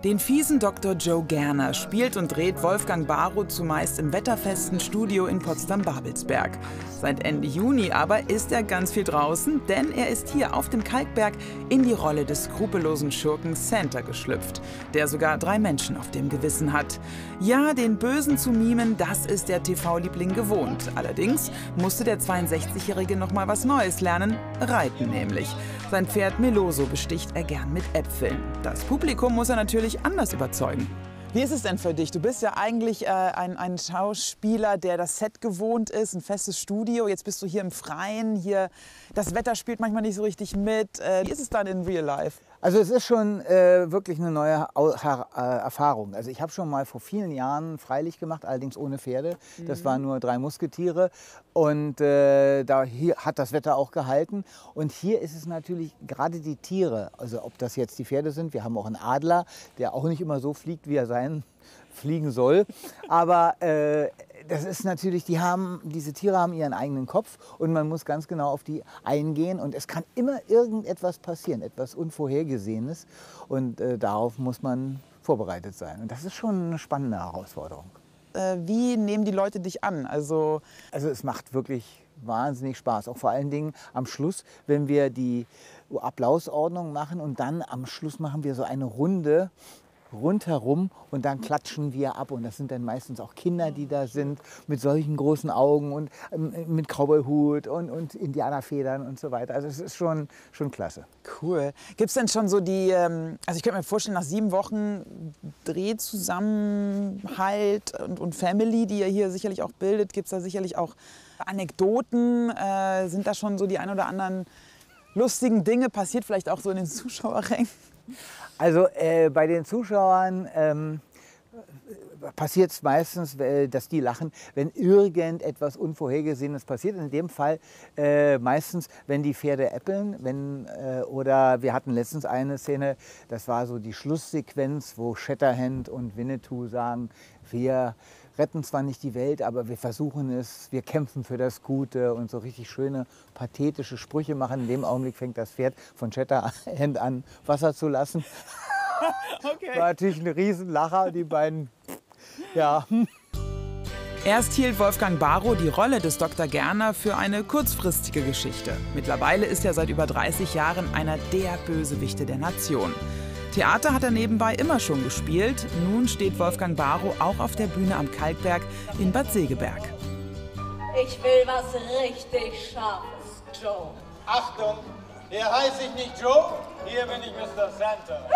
Den fiesen Dr. Joe Gerner spielt und dreht Wolfgang Barrow zumeist im wetterfesten Studio in Potsdam-Babelsberg. Seit Ende Juni aber ist er ganz viel draußen, denn er ist hier auf dem Kalkberg in die Rolle des skrupellosen Schurken Santa geschlüpft, der sogar 3 Menschen auf dem Gewissen hat. Ja, den Bösen zu mimen, das ist der TV-Liebling gewohnt. Allerdings musste der 62-Jährige noch mal was Neues lernen, reiten nämlich. Sein Pferd Meloso besticht er gern mit Äpfeln. Das Publikum muss er natürlich anders überzeugen. Wie ist es denn für dich? Du bist ja eigentlich ein Schauspieler, der das Set gewohnt ist, ein festes Studio. Jetzt bist du hier im Freien, hier das Wetter spielt manchmal nicht so richtig mit. Wie ist es dann in Real Life? Also es ist schon wirklich eine neue Erfahrung. Also ich habe schon mal vor vielen Jahren Freilicht gemacht, allerdings ohne Pferde. Das waren nur 3 Musketiere und hier hat das Wetter auch gehalten. Und hier ist es natürlich gerade die Tiere, also ob das jetzt die Pferde sind, wir haben auch einen Adler, der auch nicht immer so fliegt, wie er fliegen soll. Aber das ist natürlich, diese Tiere haben ihren eigenen Kopf und man muss ganz genau auf die eingehen. Und es kann immer irgendetwas passieren, etwas Unvorhergesehenes. Und darauf muss man vorbereitet sein. Und das ist schon eine spannende Herausforderung. Wie nehmen die Leute dich an? Also es macht wirklich wahnsinnig Spaß. Auch vor allen Dingen am Schluss, wenn wir die Applausordnung machen und dann am Schluss machen wir so eine Runde rundherum und dann klatschen wir ab. Und das sind dann meistens auch Kinder, die da sind, mit solchen großen Augen und mit Cowboyhut und Indianerfedern und so weiter. Also es ist schon klasse. Cool. Gibt es denn schon so also ich könnte mir vorstellen, nach 7 Wochen Drehzusammenhalt und Family, die ihr hier sicherlich auch bildet, gibt es da sicherlich auch Anekdoten? Sind da schon so die ein oder anderen lustigen Dinge passiert, vielleicht auch so in den Zuschauerrängen? Also bei den Zuschauern passiert es meistens, dass die lachen, wenn irgendetwas Unvorhergesehenes passiert. In dem Fall meistens, wenn die Pferde äppeln. Oder wir hatten letztens eine Szene, das war so die Schlusssequenz, wo Shatterhand und Winnetou sagen, wir retten zwar nicht die Welt, aber wir versuchen es, wir kämpfen für das Gute und so richtig schöne, pathetische Sprüche machen. In dem Augenblick fängt das Pferd von Shatterhand an, Wasser zu lassen. Okay. War natürlich ein Riesenlacher, die beiden, ja. Erst hielt Wolfgang Barrow die Rolle des Dr. Gerner für eine kurzfristige Geschichte. Mittlerweile ist er seit über 30 Jahren einer der Bösewichte der Nation. Theater hat er nebenbei immer schon gespielt. Nun steht Wolfgang Barrow auch auf der Bühne am Kalkberg in Bad Segeberg. Ich will was richtig Scharfes, Joe. Achtung, hier heiße ich nicht Joe, hier bin ich Mr. Santa.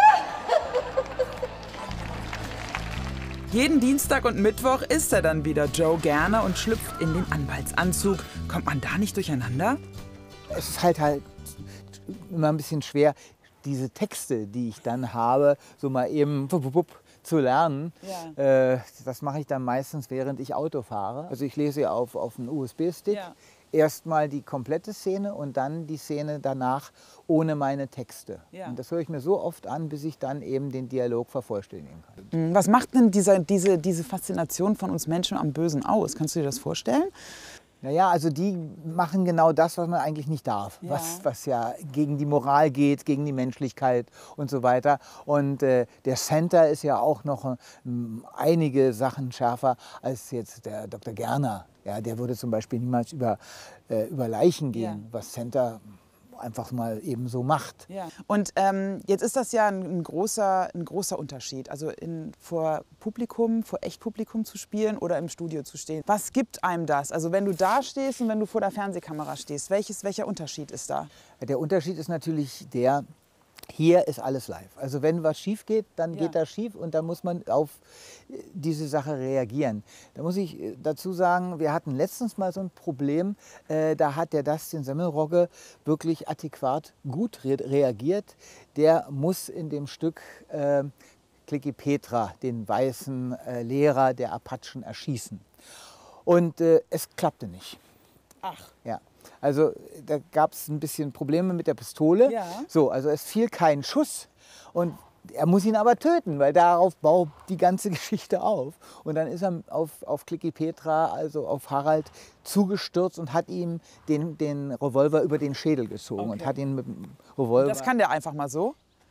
Jeden Dienstag und Mittwoch ist er dann wieder Joe Gerner und schlüpft in den Anwaltsanzug. Kommt man da nicht durcheinander? Es ist halt immer ein bisschen schwer, diese Texte, die ich dann habe, so mal eben zu lernen. Ja. Das mache ich dann meistens, während ich Auto fahre. Also ich lese auf einen USB-Stick. Ja. Erstmal die komplette Szene und dann die Szene danach ohne meine Texte. Ja. Und das höre ich mir so oft an, bis ich dann eben den Dialog vervollständigen kann. Was macht denn diese Faszination von uns Menschen am Bösen aus? Kannst du dir das vorstellen? Naja, also die machen genau das, was man eigentlich nicht darf, ja. Was ja gegen die Moral geht, gegen die Menschlichkeit und so weiter. Und der Santa ist ja auch noch einige Sachen schärfer als jetzt der Dr. Gerner. Ja, der würde zum Beispiel niemals über Leichen gehen, ja. Was Santa einfach mal eben so macht. Ja. Und jetzt ist das ja ein großer Unterschied, also vor Echtpublikum zu spielen oder im Studio zu stehen. Was gibt einem das? Also wenn du da stehst und wenn du vor der Fernsehkamera stehst, welcher Unterschied ist da? Der Unterschied ist natürlich hier ist alles live. Also wenn was schief geht, dann geht das schief und da muss man auf diese Sache reagieren. Da muss ich dazu sagen, wir hatten letztens mal so ein Problem, da hat der Dustin Semmelrogge wirklich adäquat gut reagiert. Der muss in dem Stück Kliki Petra, den weißen Lehrer der Apachen, erschießen. Und es klappte nicht. Ach. Ja. Also da gab es ein bisschen Probleme mit der Pistole. Ja. So, also es fiel kein Schuss und er muss ihn aber töten, weil darauf baut die ganze Geschichte auf. Und dann ist er auf Kliki Petra, also auf Harald, zugestürzt und hat ihm den Revolver über den Schädel gezogen und hat ihn mit dem Revolver... Das kann der einfach mal so?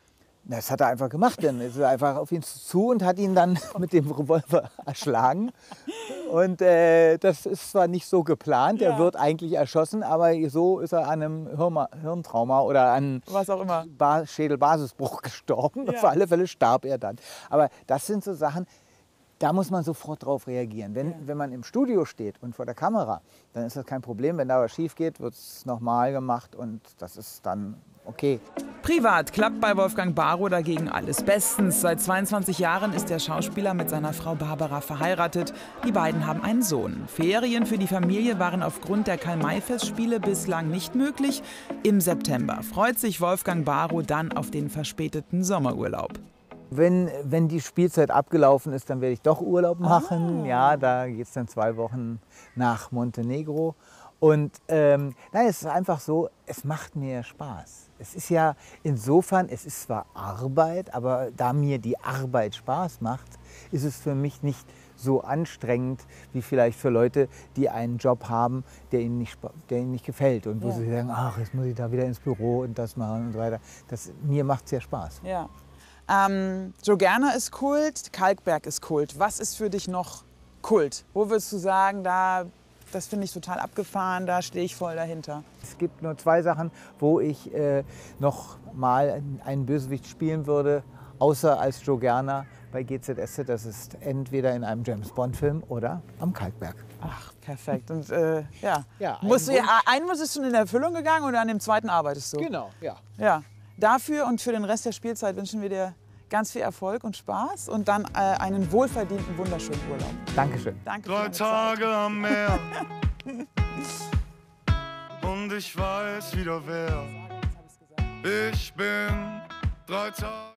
Das hat er einfach gemacht. Dann ist er einfach auf ihn zu und hat ihn dann mit dem Revolver erschlagen. Und das ist zwar nicht so geplant, er wird eigentlich erschossen, aber so ist er an einem Hirntrauma oder an Was auch immer. Schädelbasisbruch gestorben. Auf alle Fälle starb er dann. Aber das sind so Sachen, da muss man sofort drauf reagieren. Wenn man im Studio steht und vor der Kamera, dann ist das kein Problem. Wenn da was schief geht, wird es nochmal gemacht und das ist dann okay. Privat klappt bei Wolfgang Barrow dagegen alles bestens. Seit 22 Jahren ist der Schauspieler mit seiner Frau Barbara verheiratet. Die beiden haben einen Sohn. Ferien für die Familie waren aufgrund der Karl-May-Festspiele bislang nicht möglich. Im September freut sich Wolfgang Barrow dann auf den verspäteten Sommerurlaub. Wenn die Spielzeit abgelaufen ist, dann werde ich doch Urlaub machen. Ja, da geht es dann 2 Wochen nach Montenegro. Und nein, es ist einfach so, es macht mir Spaß. Es ist ja insofern, es ist zwar Arbeit, aber da mir die Arbeit Spaß macht, ist es für mich nicht so anstrengend wie vielleicht für Leute, die einen Job haben, der ihnen nicht gefällt. Und wo sie sagen, ach, jetzt muss ich da wieder ins Büro und das machen und so weiter. Mir macht es ja Spaß. Ja. Joe Gerner ist Kult, Kalkberg ist Kult. Was ist für dich noch Kult? Wo würdest du sagen, das finde ich total abgefahren, da stehe ich voll dahinter? Es gibt nur 2 Sachen, wo ich noch mal einen Bösewicht spielen würde, außer als Joe Gerner bei GZSZ. Das ist entweder in einem James-Bond-Film oder am Kalkberg. Ach, perfekt. Und Ja, einen ist schon in Erfüllung gegangen und an dem zweiten arbeitest du? Genau, ja. Ja. Dafür und für den Rest der Spielzeit wünschen wir dir ganz viel Erfolg und Spaß und dann einen wohlverdienten, wunderschönen Urlaub. Dankeschön. Danke für 3 deine Tage Zeit. am Meer und ich weiß wieder wer. Ich bin 3 Tage.